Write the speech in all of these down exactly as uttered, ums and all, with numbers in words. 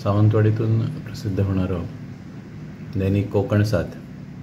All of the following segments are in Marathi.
सावंतवाडीतून प्रसिद्ध होणारं दैनिक कोकणसाद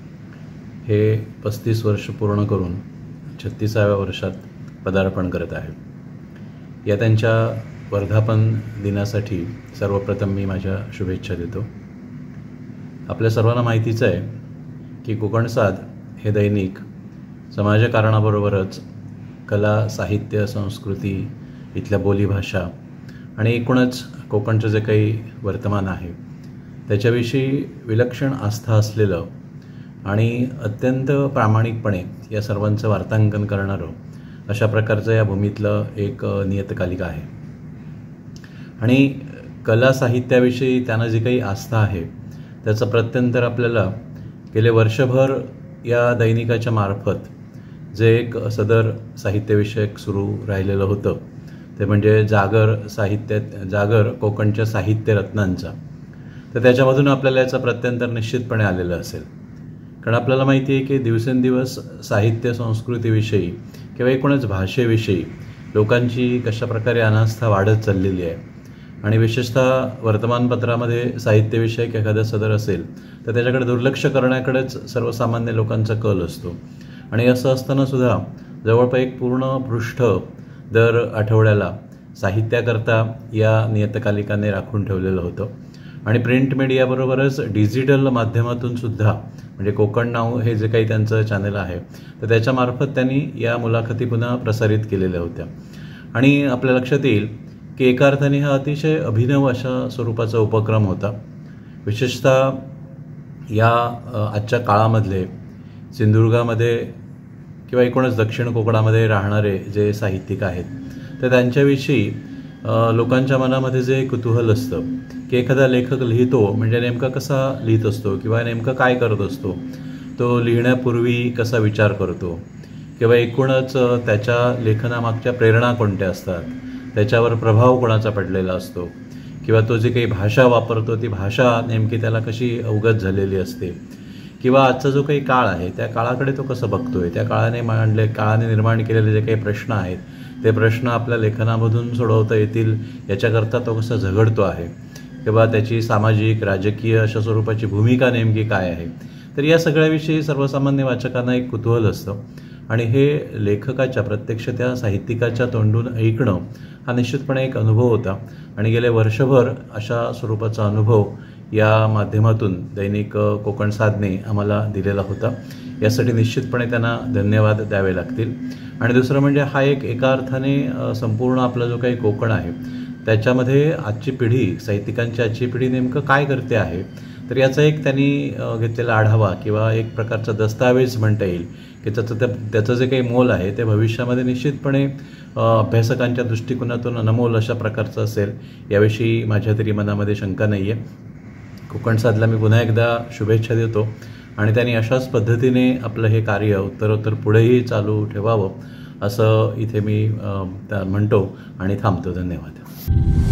हे पस्तीस वर्ष पूर्ण करून छत्तीसाव्या वर्षात पदार्पण करत आहे। या त्यांच्या वर्धापन दिनासाठी सर्वप्रथम मी माझ्या शुभेच्छा देतो। आपल्या सर्वांना माहितीच आहे की कोकणसाद हे दैनिक समाजकारणाबरोबरच कला, साहित्य, संस्कृती, इथल्या बोलीभाषा आणि एकूणच कोकणचं जे काही वर्तमान आहे त्याच्याविषयी विलक्षण आस्था असलेलं आणि अत्यंत प्रामाणिकपणे या सर्वांचं वार्तांकन करणारं अशा प्रकारचं या भूमीतलं एक नियतकालिका आहे। आणि कला साहित्याविषयी त्यांना जी काही आस्था आहे त्याचं प्रत्यंतर आपल्याला गेले वर्षभर या दैनिकाच्या मार्फत जे एक सदर साहित्यविषयक सुरू राहिलेलं होतं ते म्हणजे जागर साहित्य जागर कोकणच्या साहित्य रत्नांचा, तर त्याच्यामधून आपल्याला याचं प्रत्यंतर निश्चितपणे आलेलं असेल। कारण आपल्याला माहिती आहे की दिवसेंदिवस साहित्य संस्कृतीविषयी किंवा एकूणच भाषेविषयी लोकांची कशाप्रकारे अनास्था वाढत चाललेली आहे आणि विशेषतः वर्तमानपत्रामध्ये साहित्यविषयक एखादं सदर असेल तर त्याच्याकडे दुर्लक्ष करण्याकडेच सर्वसामान्य लोकांचा कल असतो। आणि असं असतानासुद्धा जवळपास एक पूर्ण पृष्ठ दर आठवड्याला साहित्याकरता या नियतकालिकाने राखून ठेवलेलं होतं। आणि प्रिंट मीडियाबरोबरच डिजिटल माध्यमातून सुद्धा म्हणजे कोकण नाव हे जे काही त्यांचं चॅनल आहे तर त्याच्यामार्फत त्यांनी या मुलाखती पुन्हा प्रसारित केलेल्या होत्या। आणि आपल्या लक्षात येईल की एका अर्थाने हा अतिशय अभिनव अशा स्वरूपाचा उपक्रम होता। विशेषतः या आजच्या काळामधले सिंधुदुर्गामध्ये किंवा एकूणच दक्षिण कोकणामध्ये राहणारे जे साहित्यिक आहेत तर त्यांच्याविषयी लोकांच्या मनामध्ये जे कुतूहल असतं की एखादा लेखक लिहितो म्हणजे नेमका कसा लिहित असतो किंवा नेमकं काय करत असतो, तो लिहिण्यापूर्वी कसा विचार करतो किंवा एकूणच त्याच्या लेखनामागच्या प्रेरणा कोणत्या असतात, त्याच्यावर प्रभाव कोणाचा पडलेला असतो किंवा तो जी काही भाषा वापरतो ती भाषा नेमकी त्याला कशी अवगत झालेली असते किंवा आजचा जो काही काळ आहे त्या काळाकडे तो कसं बघतोय, त्या काळाने मांडले काळाने निर्माण केलेले जे काही प्रश्न आहेत ते प्रश्न आपल्या लेखनामधून सोडवता येतील याच्याकरता तो कसा झगडतो आहे किंवा त्याची सामाजिक राजकीय अशा स्वरूपाची भूमिका नेमकी काय आहे, तर या सगळ्याविषयी सर्वसामान्य वाचकांना एक कुतूहल असतं। आणि हे लेखकाच्या प्रत्यक्ष त्या साहित्यिकाच्या तोंडून ऐकणं हा निश्चितपणे एक अनुभव होता। आणि गेले वर्षभर अशा स्वरूपाचा अनुभव या माध्यमातून दैनिक कोकणसादने आम्हाला दिलेला होता। यासाठी निश्चितपणे त्यांना धन्यवाद द्यावे लागतील। आणि दुसरं म्हणजे हा एक एका अर्थाने संपूर्ण आपला जो काही कोकण आहे त्याच्यामध्ये आजची पिढी साहित्यिकांची आजची पिढी नेमकं काय करते आहे तर याचा एक त्यांनी घेतलेला आढावा किंवा एक प्रकारचा दस्तावेज म्हणता येईल की त्याचं त्या त्याचं जे काही मोल आहे ते भविष्यामध्ये निश्चितपणे अभ्यासकांच्या दृष्टिकोनातून अनमोल अशा प्रकारचं असेल याविषयी माझ्या तरी मनामध्ये शंका नाही आहे। कोकणसादला मी पुन्हा एकदा शुभेच्छा देतो आणि त्यांनी अशाच पद्धतीने आपलं हे कार्य उत्तरोत्तर पुढेही चालू ठेवावं असं इथे मी म्हणतो आणि थांबतो। धन्यवाद।